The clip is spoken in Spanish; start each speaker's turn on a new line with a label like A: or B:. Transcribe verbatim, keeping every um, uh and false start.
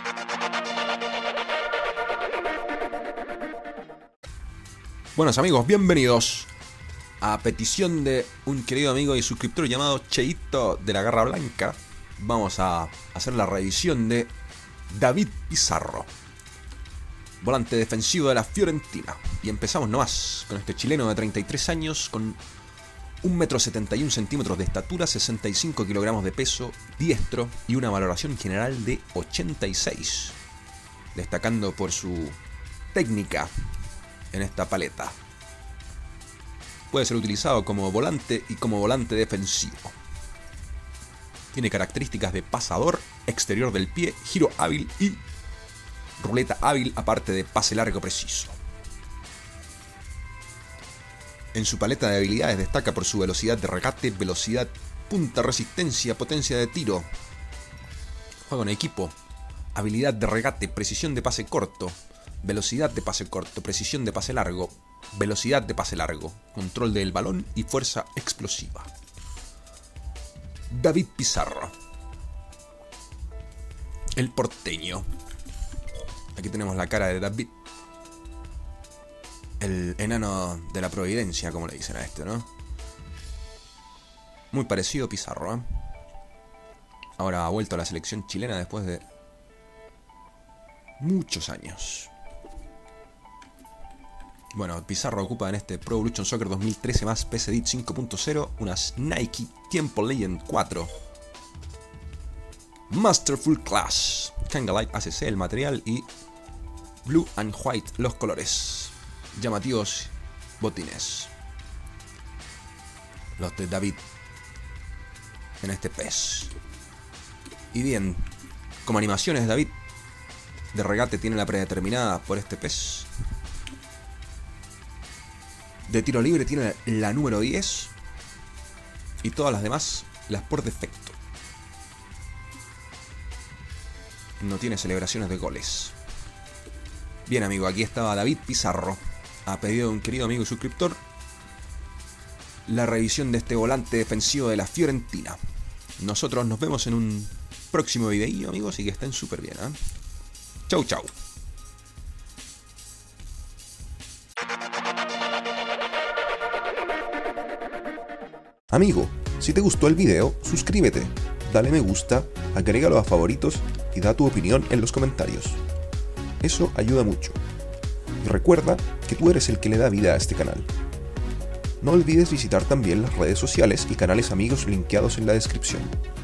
A: Buenos amigos, bienvenidos a petición de un querido amigo y suscriptor llamado Cheito de la Garra Blanca. Vamos a hacer la revisión de David Pizarro, volante defensivo de la Fiorentina. Y empezamos nomás con este chileno de treinta y tres años, con un metro setenta y un centímetros de estatura, sesenta y cinco kilogramos de peso, diestro y una valoración general de ochenta y seis, destacando por su técnica en esta paleta. Puede ser utilizado como volante y como volante defensivo. Tiene características de pasador, exterior del pie, giro hábil y ruleta hábil, aparte de pase largo preciso. En su paleta de habilidades destaca por su velocidad de regate, velocidad, punta, resistencia, potencia de tiro, juego en equipo, habilidad de regate, precisión de pase corto, velocidad de pase corto, precisión de pase largo, velocidad de pase largo, control del balón y fuerza explosiva. David Pizarro, el porteño. Aquí tenemos la cara de David, el enano de la Providencia, como le dicen a este, ¿no? Muy parecido a Pizarro, ¿eh? Ahora ha vuelto a la selección chilena después de muchos años. Bueno, Pizarro ocupa en este Pro Evolution Soccer dos mil trece más P E S Edit cinco punto cero unas Nike Tiempo Legend cuatro Masterful Class, Kanga Light A C C el material y Blue and White los colores. Llamativos botines, los de David en este P E S. Y bien, como animaciones, David de regate tiene la predeterminada por este P E S. De tiro libre tiene la número diez. Y todas las demás las por defecto. No tiene celebraciones de goles. Bien, amigo, aquí estaba David Pizarro, a pedido de un querido amigo y suscriptor, la revisión de este volante defensivo de la Fiorentina. Nosotros nos vemos en un próximo videillo, amigos, y que estén súper bien, ¿eh? Chau, chau.
B: Amigo, si te gustó el video, suscríbete, dale me gusta, agrégalo a favoritos y da tu opinión en los comentarios. Eso ayuda mucho. Y recuerda que tú eres el que le da vida a este canal. No olvides visitar también las redes sociales y canales amigos linkeados en la descripción.